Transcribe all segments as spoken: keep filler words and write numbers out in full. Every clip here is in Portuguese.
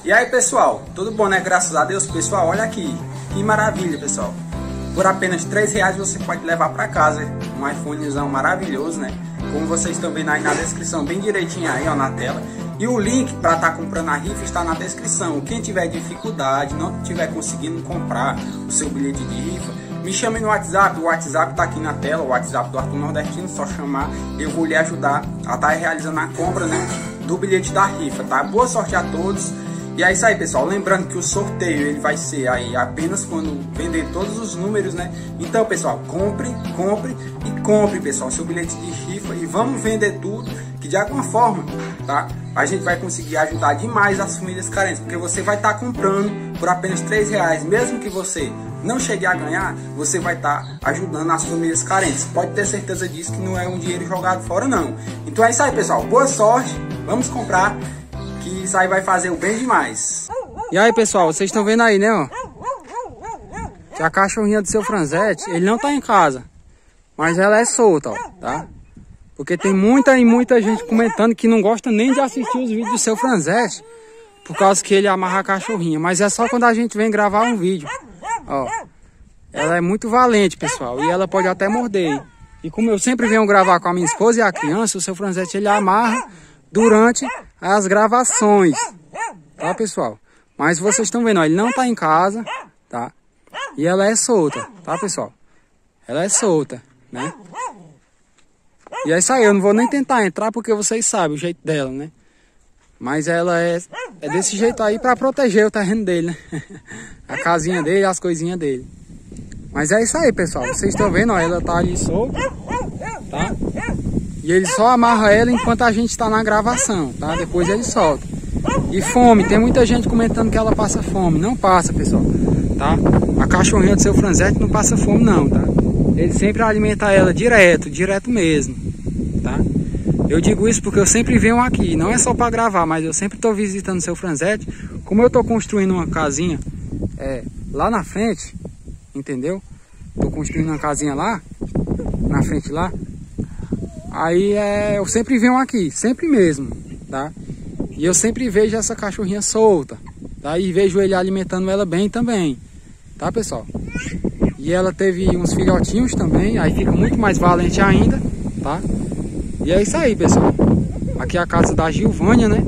E aí, pessoal, tudo bom, né? Graças a Deus. Pessoal, olha aqui, que maravilha, pessoal. Por apenas três reais você pode levar para casa um iPhonezão maravilhoso, né? Como vocês estão vendo aí na descrição, bem direitinho aí, ó, na tela. E o link para estar tá comprando a rifa está na descrição. Quem tiver dificuldade, não tiver conseguindo comprar o seu bilhete de rifa, me chame no WhatsApp. O WhatsApp está aqui na tela, o WhatsApp do Arthur Nordestino, só chamar, eu vou lhe ajudar a estar tá realizando a compra, né, do bilhete da rifa, tá? Boa sorte a todos. E é isso aí, pessoal, lembrando que o sorteio ele vai ser aí apenas quando vender todos os números, né? Então, pessoal, compre, compre e compre, pessoal, seu bilhete de rifa e vamos vender tudo, que de alguma forma, tá? A gente vai conseguir ajudar demais as famílias carentes, porque você vai estar comprando por apenas três reais, mesmo que você não chegue a ganhar, você vai estar ajudando as famílias carentes. Pode ter certeza disso, que não é um dinheiro jogado fora, não. Então é isso aí, pessoal, boa sorte, vamos comprar, que isso aí vai fazer o bem demais. E aí, pessoal, vocês estão vendo aí, né, ó, que a cachorrinha do seu Franzete, ele não tá em casa, mas ela é solta, ó, tá? Porque tem muita e muita gente comentando que não gosta nem de assistir os vídeos do seu Franzete, por causa que ele amarra a cachorrinha, mas é só quando a gente vem gravar um vídeo, ó. Ela é muito valente, pessoal, e ela pode até morder. E como eu sempre venho gravar com a minha esposa e a criança, o seu Franzete ele amarra durante as gravações, tá, pessoal? Mas vocês estão vendo, ó, ele não tá em casa, tá? E ela é solta, tá, pessoal? Ela é solta, né? E é isso aí, eu não vou nem tentar entrar porque vocês sabem o jeito dela, né? Mas ela é, é desse jeito aí pra proteger o terreno dele, né? A casinha dele, as coisinhas dele. Mas é isso aí, pessoal. Vocês estão vendo, ó, ela tá ali solta, tá? E ele só amarra ela enquanto a gente tá na gravação, tá? Depois ele solta. E fome, tem muita gente comentando que ela passa fome. Não passa, pessoal, tá? A cachorrinha do seu Franzete não passa fome não, tá? Ele sempre alimenta ela direto, direto mesmo, tá? Eu digo isso porque eu sempre venho aqui, não é só para gravar, mas eu sempre estou visitando o seu Franzete. Como eu estou construindo uma casinha é, lá na frente, entendeu? Estou construindo uma casinha lá, na frente lá. Aí é, eu sempre venho aqui, sempre mesmo, tá? E eu sempre vejo essa cachorrinha solta, tá? E vejo ele alimentando ela bem também, tá, pessoal? E ela teve uns filhotinhos também, aí fica muito mais valente ainda, tá? E é isso aí, pessoal. Aqui é a casa da Gilvânia, né?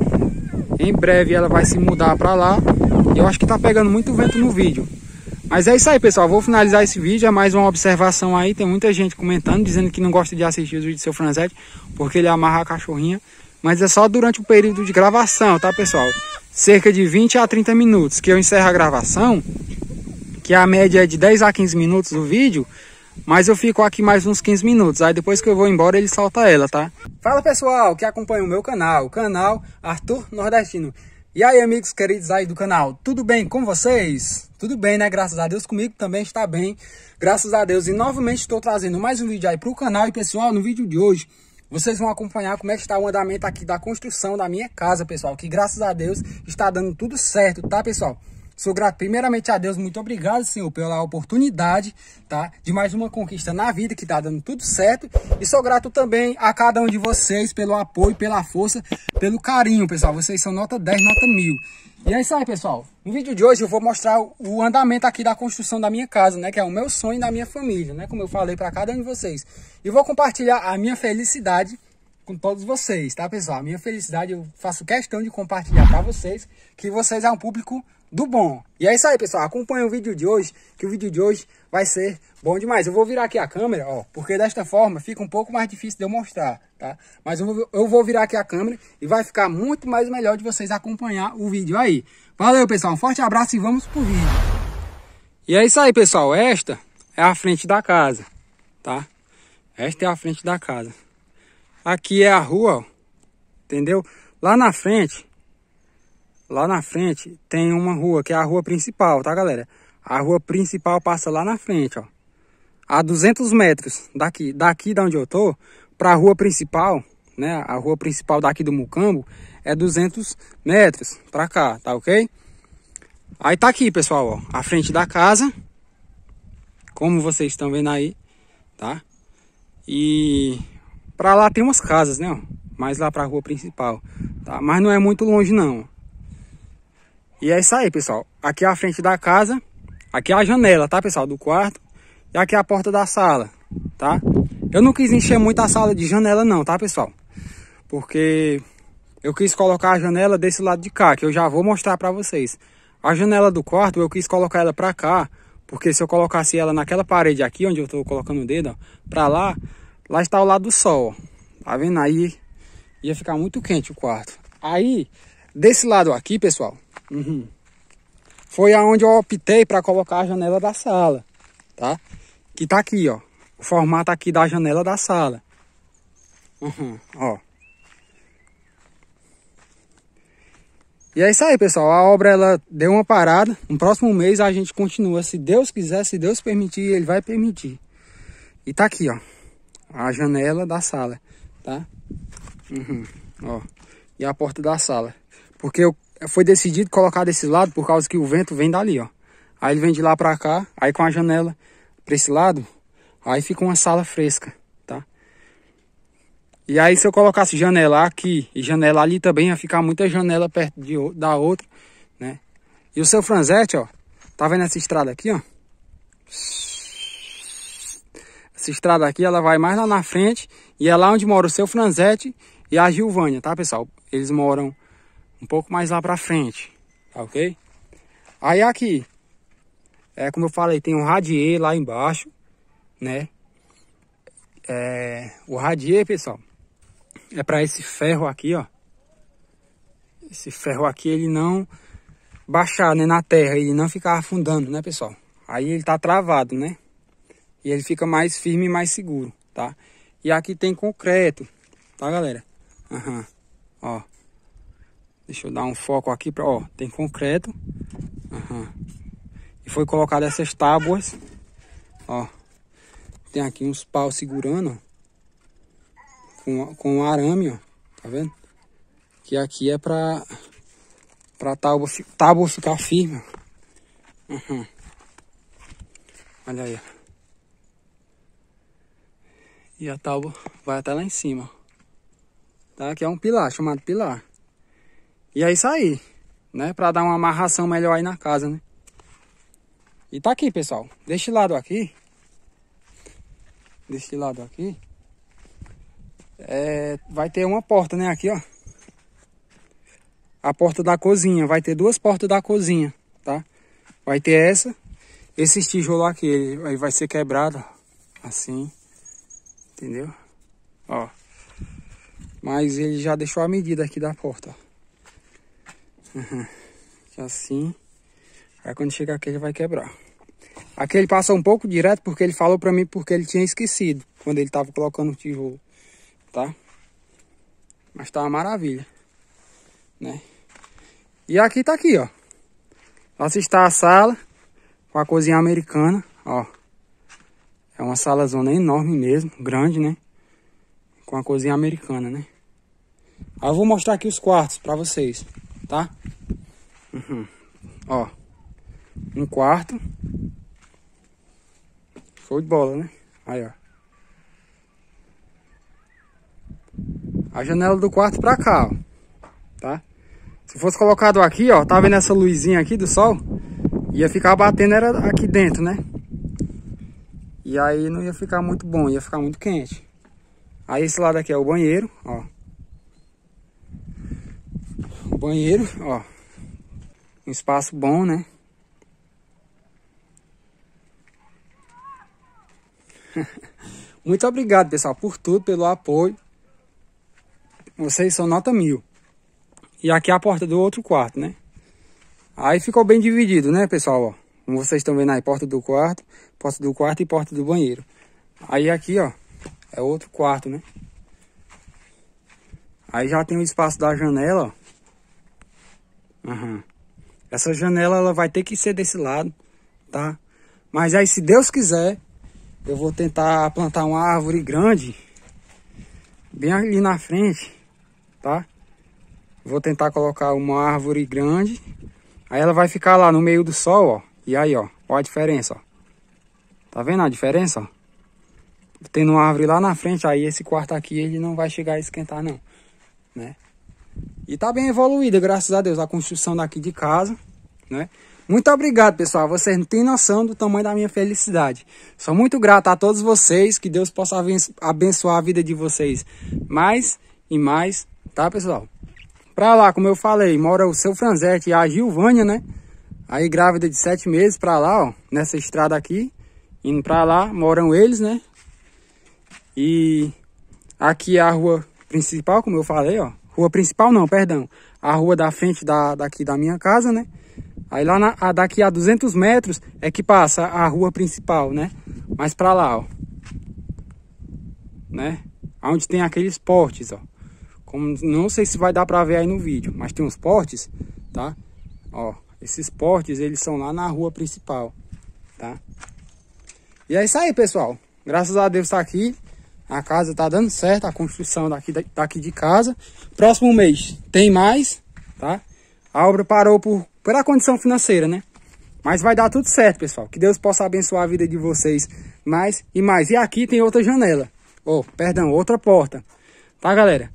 Em breve ela vai se mudar pra lá. E eu acho que tá pegando muito vento no vídeo. Mas é isso aí, pessoal. Vou finalizar esse vídeo. É mais uma observação aí. Tem muita gente comentando, dizendo que não gosta de assistir os vídeos do seu Franzete, porque ele amarra a cachorrinha. Mas é só durante o período de gravação, tá, pessoal? Cerca de vinte a trinta minutos que eu encerro a gravação, que a média é de dez a quinze minutos do vídeo. Mas eu fico aqui mais uns quinze minutos. Aí depois que eu vou embora ele solta ela, tá? Fala, pessoal que acompanha o meu canal, o canal Arthur Nordestino. E aí, amigos queridos aí do canal, tudo bem com vocês? Tudo bem, né? Graças a Deus, comigo também está bem, graças a Deus. E novamente estou trazendo mais um vídeo aí pro canal. E pessoal, no vídeo de hoje vocês vão acompanhar como é que está o andamento aqui da construção da minha casa, pessoal. Que graças a Deus está dando tudo certo, tá, pessoal? Sou grato primeiramente a Deus, muito obrigado, Senhor, pela oportunidade, tá? De mais uma conquista na vida, que tá dando tudo certo. E sou grato também a cada um de vocês pelo apoio, pela força, pelo carinho, pessoal. Vocês são nota dez, nota mil. E é isso aí, pessoal. No vídeo de hoje eu vou mostrar o andamento aqui da construção da minha casa, né? Que é o meu sonho da minha família, né? Como eu falei para cada um de vocês. E vou compartilhar a minha felicidade com todos vocês, tá, pessoal? A minha felicidade eu faço questão de compartilhar para vocês, que vocês é um público do bom. E é isso aí, pessoal. Acompanha o vídeo de hoje, que o vídeo de hoje vai ser bom demais. Eu vou virar aqui a câmera, ó, porque desta forma fica um pouco mais difícil de eu mostrar, tá? Mas eu vou, eu vou virar aqui a câmera e vai ficar muito mais melhor de vocês acompanhar o vídeo aí. Valeu, pessoal. Um forte abraço e vamos pro vídeo. E é isso aí, pessoal. Esta é a frente da casa, tá? Esta é a frente da casa. Aqui é a rua, ó, entendeu? Lá na frente... Lá na frente tem uma rua, que é a rua principal, tá, galera? A rua principal passa lá na frente, ó. A duzentos metros daqui, daqui da onde eu tô, pra rua principal, né? A rua principal daqui do Mucambo é duzentos metros pra cá, tá ok? Aí tá aqui, pessoal, ó, a frente da casa. Como vocês estão vendo aí, tá? E pra lá tem umas casas, né, ó. Mais lá pra rua principal, tá? Mas não é muito longe, não. E é isso aí, pessoal. Aqui é a frente da casa. Aqui é a janela, tá, pessoal? Do quarto. E aqui é a porta da sala, tá? Eu não quis encher muito a sala de janela não, tá, pessoal? Porque eu quis colocar a janela desse lado de cá, que eu já vou mostrar pra vocês. A janela do quarto, eu quis colocar ela pra cá, porque se eu colocasse ela naquela parede aqui, onde eu tô colocando o dedo, ó, pra lá, lá está o lado do sol, ó. Tá vendo? Aí ia ficar muito quente o quarto. Aí, desse lado aqui, pessoal, uhum, foi aonde eu optei para colocar a janela da sala, tá? Que tá aqui, ó. O formato aqui da janela da sala. Uhum, ó. E é isso aí, pessoal. A obra, ela deu uma parada. No próximo mês a gente continua. Se Deus quiser, se Deus permitir, Ele vai permitir. E tá aqui, ó. A janela da sala, tá? Uhum, ó. E a porta da sala. Porque eu, foi decidido colocar desse lado por causa que o vento vem dali, ó. Aí ele vem de lá pra cá. Aí com a janela pra esse lado, aí fica uma sala fresca, tá? E aí se eu colocasse janela aqui e janela ali também, ia ficar muita janela perto de, da outra, né? E o seu franzete, ó, tá vendo essa estrada aqui, ó? Essa estrada aqui, ela vai mais lá na frente e é lá onde mora o seu franzete e a Gilvânia, tá, pessoal? Eles moram um pouco mais lá pra frente, tá ok? Aí aqui, é como eu falei, tem um radier lá embaixo, né? É, o radier, pessoal, é para esse ferro aqui, ó. Esse ferro aqui, ele não baixar, né, na terra, ele não ficar afundando, né, pessoal? Aí ele tá travado, né? E ele fica mais firme e mais seguro, tá? E aqui tem concreto, tá, galera? Aham, ó. Deixa eu dar um foco aqui, pra, ó, tem concreto. Aham. E foi colocado essas tábuas, ó. Tem aqui uns paus segurando, ó. Com, com arame, ó, tá vendo? Que aqui é pra, pra tábua, tábua ficar firme, ó. Uhum. Olha aí, ó. E a tábua vai até lá em cima, ó. Tá? Aqui é um pilar, chamado pilar. E é isso aí, né? Pra dar uma amarração melhor aí na casa, né? E tá aqui, pessoal. Deste lado aqui, deste lado aqui, É, vai ter uma porta, né, aqui, ó. A porta da cozinha, vai ter duas portas da cozinha, tá? Vai ter essa, esse tijolo aqui, ele aí vai ser quebrado, ó, assim, entendeu? Ó, mas ele já deixou a medida aqui da porta, ó. Uhum. Assim, aí quando chegar aqui ele vai quebrar. Aqui ele passa um pouco direto porque ele falou pra mim porque ele tinha esquecido quando ele tava colocando o tijolo. Tá? Mas tá uma maravilha, né? E aqui tá aqui, ó. Essa está a sala com a cozinha americana, ó. É uma sala zona enorme mesmo, grande, né? Com a cozinha americana, né? Aí eu vou mostrar aqui os quartos pra vocês, tá? Uhum. Ó, um quarto. Show de bola, né? Aí, ó. A janela do quarto pra cá, ó, tá? Se fosse colocado aqui, ó, tá vendo essa luzinha aqui do sol? Ia ficar batendo era aqui dentro, né? E aí não ia ficar muito bom, ia ficar muito quente. Aí esse lado aqui é o banheiro, ó. O banheiro, ó. Um espaço bom, né? Muito obrigado, pessoal, por tudo, pelo apoio. Vocês são nota mil. E aqui é a porta do outro quarto, né? Aí ficou bem dividido, né, pessoal? Ó, como vocês estão vendo aí, porta do quarto, porta do quarto e porta do banheiro. Aí aqui, ó, é outro quarto, né? Aí já tem o espaço da janela, ó. Uhum. Essa janela, ela vai ter que ser desse lado, tá? Mas aí, se Deus quiser, eu vou tentar plantar uma árvore grande bem ali na frente, tá? Vou tentar colocar uma árvore grande. Aí ela vai ficar lá no meio do sol, ó. E aí, ó, ó a diferença, ó. Tá vendo a diferença, ó? Tendo uma árvore lá na frente, aí esse quarto aqui, ele não vai chegar a esquentar, não, né? E tá bem evoluída, graças a Deus, a construção daqui de casa, né? Muito obrigado, pessoal. Vocês não têm noção do tamanho da minha felicidade. Sou muito grato a todos vocês. Que Deus possa abençoar a vida de vocês mais e mais, tá, pessoal? Pra lá, como eu falei, mora o seu Franzete e a Gilvânia, né? Aí grávida de sete meses pra lá, ó. Nessa estrada aqui. Indo pra lá, moram eles, né? E aqui é a rua principal, como eu falei, ó. Rua principal não, perdão. A rua da frente da, daqui da minha casa, né? Aí lá na, a, daqui a duzentos metros é que passa a rua principal, né? Mas pra lá, ó. Né? Onde tem aqueles portes, ó. Como, não sei se vai dar pra ver aí no vídeo, mas tem uns portes, tá? Ó, esses portes, eles são lá na rua principal, tá? E é isso aí, pessoal. Graças a Deus tá aqui. A casa tá dando certo, a construção daqui, daqui de casa. Próximo mês tem mais, tá? A obra parou por, pela condição financeira, né? Mas vai dar tudo certo, pessoal. Que Deus possa abençoar a vida de vocês mais e mais. E aqui tem outra janela. Oh, perdão, outra porta. Tá, galera?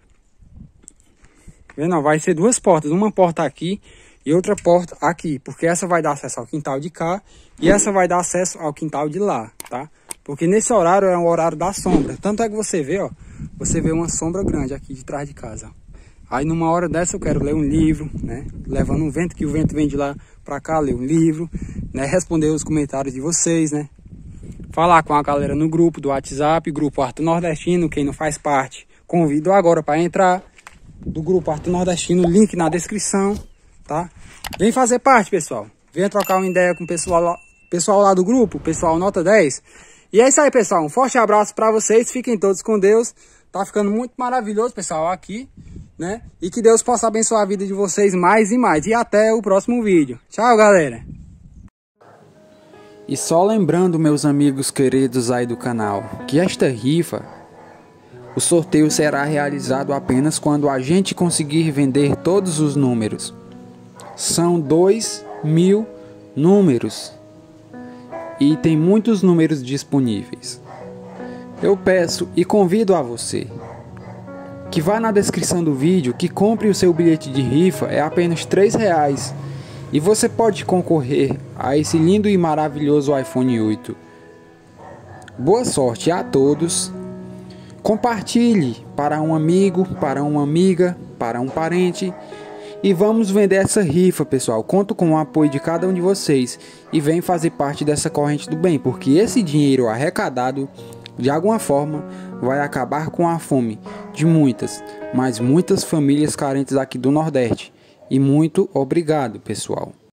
Não, vai ser duas portas. Uma porta aqui e outra porta aqui. Porque essa vai dar acesso ao quintal de cá e essa vai dar acesso ao quintal de lá, tá? Porque nesse horário é um horário da sombra. Tanto é que você vê, ó. Você vê uma sombra grande aqui de trás de casa, ó. Aí numa hora dessa eu quero ler um livro, né? Levando um vento, que o vento vem de lá pra cá, ler um livro, né? Responder os comentários de vocês, né? Falar com a galera no grupo do WhatsApp, grupo Arthur Nordestino. Quem não faz parte, convido agora para entrar do grupo Arthur Nordestino, link na descrição, tá? Vem fazer parte, pessoal. Venha trocar uma ideia com o pessoal lá, pessoal lá do grupo, pessoal nota dez. E é isso aí, pessoal. Um forte abraço para vocês. Fiquem todos com Deus. Tá ficando muito maravilhoso, pessoal, aqui, né? E que Deus possa abençoar a vida de vocês mais e mais. E até o próximo vídeo. Tchau, galera. E só lembrando, meus amigos queridos aí do canal, que esta rifa, o sorteio será realizado apenas quando a gente conseguir vender todos os números. São dois mil números. E tem muitos números disponíveis. Eu peço e convido a você que vá na descrição do vídeo, que compre o seu bilhete de rifa, é apenas três reais. E você pode concorrer a esse lindo e maravilhoso iPhone oito. Boa sorte a todos. Compartilhe para um amigo, para uma amiga, para um parente. E vamos vender essa rifa, pessoal. Conto com o apoio de cada um de vocês. E vem fazer parte dessa corrente do bem. Porque esse dinheiro arrecadado, de alguma forma, vai acabar com a fome de muitas, mas muitas famílias carentes aqui do Nordeste. E muito obrigado, pessoal.